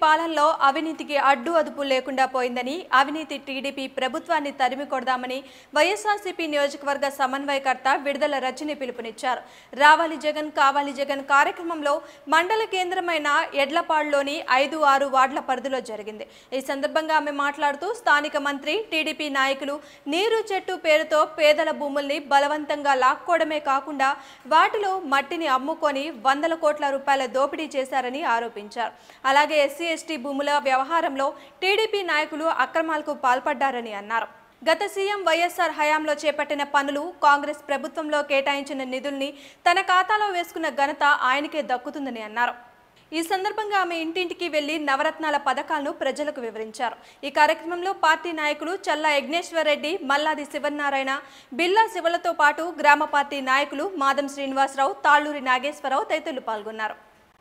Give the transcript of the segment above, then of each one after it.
పాలనలో అవినీతికి అడ్డు అదుపు లేకుండా పోయిందని, అవినీతి టీడీపీ ప్రభుత్వాన్ని తరిమి కొడదామని వైఎస్ఆర్సీపీ నియోజకవర్గ సమన్వయకర్త విడుదల రజని పిలుపునిచ్చారు. రావాలి జగన్ కావాలి జగన్ కార్యక్రమంలో మండల కేంద్రమైన ఎడ్లపాడులోని 5-6 వార్డుల పరిధిలో జరిగింది. ఈ సందర్భంగా ఆమె మాట్లాడుతూ స్థానిక మంత్రి, టీడీపీ నాయకులు నీరు చెట్టు పేరుతో పేదల భూముల్ని బలవంతంగా లాక్కోవడమే కాకుండా వాటిలో మట్టిని అమ్ముకొని వందల కోట్ల రూపాయల దోపిడీ చేశారని ఆరోపించారు. అలాగే ఎస్సీ/ఎస్టీ భూముల వ్యవహారంలో టీడీపీ నాయకులు అక్రమాలకు పాల్పడ్డారని అన్నారు. గత సీఎం వైఎస్ఆర్ హయాంలో చేపట్టిన పనులు, కాంగ్రెస్ ప్రభుత్వంలో కేటాయించిన నిధుల్ని తన ఖాతాలో వేసుకున్న ఘనత ఆయనకే దక్కుతుందని అన్నారు. ఈ సందర్భంగా ఆమె ఇంటింటికి వెళ్లి నవరత్నాల పథకాలను ప్రజలకు వివరించారు. ఈ కార్యక్రమంలో పార్టీ నాయకులు చల్లా యజ్ఞేశ్వర్ రెడ్డి, మల్లాది శివనారాయణ, బిల్లా శివలతో పాటు గ్రామ పార్టీ నాయకులు మాదం శ్రీనివాసరావు, తాళ్లూరి నాగేశ్వరరావు తదితరులు పాల్గొన్నారు.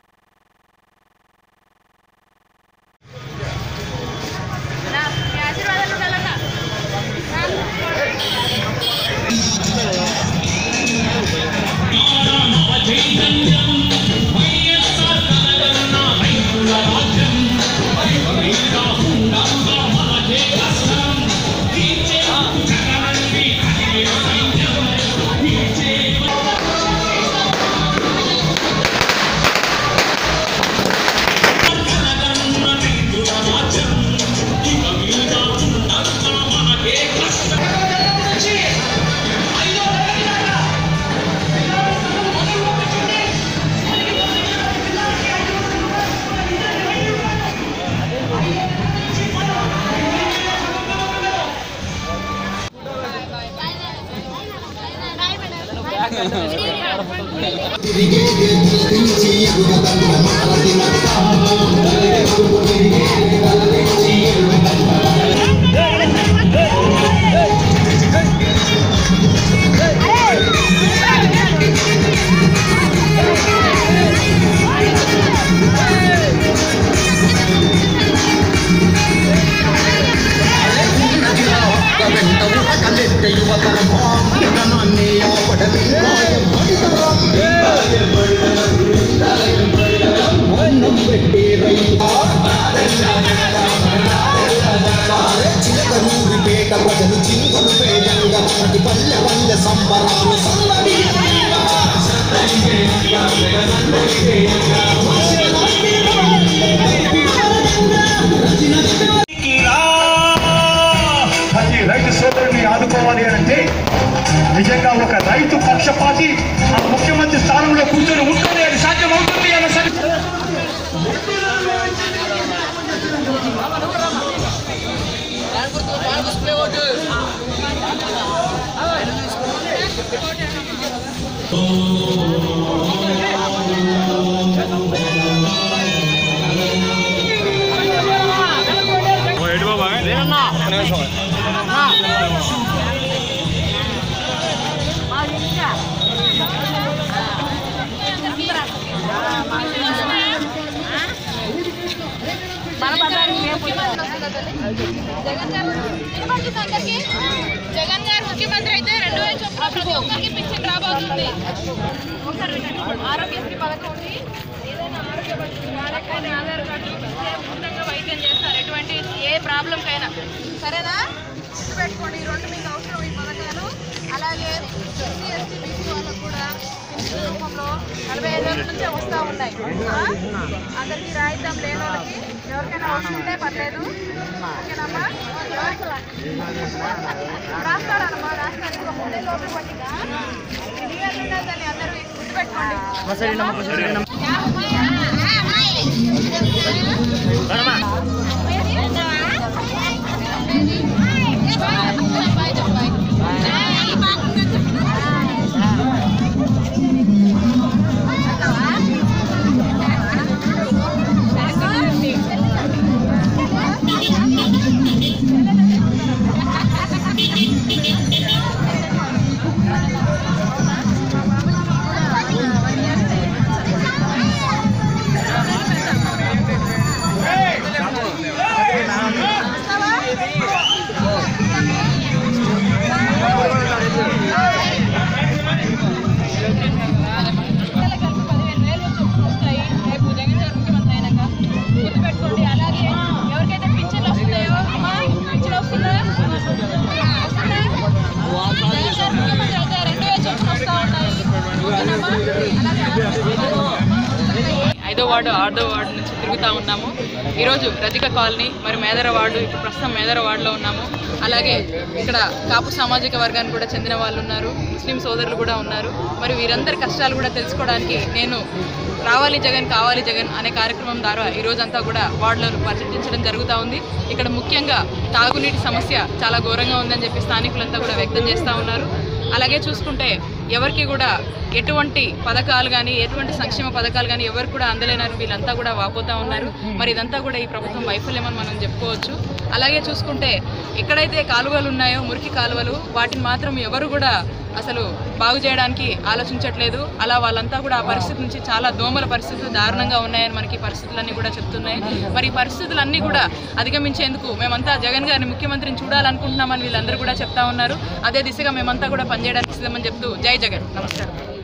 రైతు సోదరుని ఆదుకోవాలి అంటే నిజంగా ఒక రైతు పక్షపాతి ఆ ముఖ్యమంత్రి స్థానంలో కూర్చొని ఉంటుంది, అది సాధ్యమవుతుంది అన్న జగన్ గారు ముఖ్యమంత్రి అయితే 2000 చొప్పున ప్రతి ఒక్కరికి పింఛన్ రాబోతుంది. ఆరోగ్యశ్రీ పథకం ఉంది. ఏదైనా ఆరోగ్య వాళ్ళకైనా ఆధార్ కార్డు ఉచితంగా వైద్యం చేస్తారు, ఎటువంటి ఏ ప్రాబ్లంకైనా. సరేనా? గుర్తుపెట్టుకోండి, ఈ రెండు మీకు అవసరం ఈ పథకాలు. అలాగే ఎస్సీ/ఎస్టీ బీసీ వాళ్ళకు కూడా పింఛన్ రూపంలో 45 రోజుల నుంచే వస్తూ ఉన్నాయి. అందరికీ రాయిద్దాం, లేని వాళ్ళకి ఎవరికైనా అవసరం ఉంటే పర్లేదు. ఓకేనమ్మా? రాస్తారమ్మా, రాస్తారు. ఇంకో 3 నెలల లోపల పట్టిగా దాన్ని అందరూ గుర్తుపెట్టుకోండి. వార్డు 6వ వార్డు నుంచి తిరుగుతూ ఉన్నాము. ఈరోజు రజిక కాలనీ మరి మేదర వార్డు, ఇప్పుడు ప్రస్తుతం మేదర వార్డులో ఉన్నాము. అలాగే ఇక్కడ కాపు సామాజిక వర్గానికి కూడా చెందిన వాళ్ళు ఉన్నారు, ముస్లిం సోదరులు కూడా ఉన్నారు. మరి వీరందరి కష్టాలు కూడా తెలుసుకోవడానికి నేను రావాలి జగన్ కావాలి జగన్ అనే కార్యక్రమం ద్వారా ఈరోజంతా కూడా వార్డులను పర్యటించడం జరుగుతూ ఉంది. ఇక్కడ ముఖ్యంగా తాగునీటి సమస్య చాలా ఘోరంగా ఉందని చెప్పి స్థానికులంతా కూడా వ్యక్తం చేస్తూ ఉన్నారు. అలాగే చూసుకుంటే ఎవరికి కూడా ఎటువంటి పథకాలు కానీ ఎటువంటి సంక్షేమ పథకాలు కానీ ఎవరికి కూడా అందలేనారు, వీళ్ళంతా కూడా వాపోతూ ఉన్నారు. మరి ఇదంతా కూడా ఈ ప్రభుత్వం వైఫల్యమని మనం చెప్పుకోవచ్చు. అలాగే చూసుకుంటే ఎక్కడైతే కాలువలు ఉన్నాయో మురికి కాలువలు, వాటిని మాత్రం ఎవరు కూడా అసలు బాగు చేయడానికి ఆలోచించట్లేదు. అలా వాళ్ళంతా కూడా ఆ పరిస్థితి నుంచి చాలా దోమల పరిస్థితులు దారుణంగా ఉన్నాయని మనకి పరిస్థితులన్నీ కూడా చెప్తున్నాయి. మరి ఈ పరిస్థితులన్నీ కూడా అధిగమించేందుకు మేమంతా జగన్ గారిని ముఖ్యమంత్రిని చూడాలనుకుంటున్నామని వీళ్ళందరూ కూడా చెప్తా ఉన్నారు. అదే దిశగా మేమంతా కూడా పనిచేయడానికి సిద్ధమని చెప్తూ జై జగన్. నమస్కారం.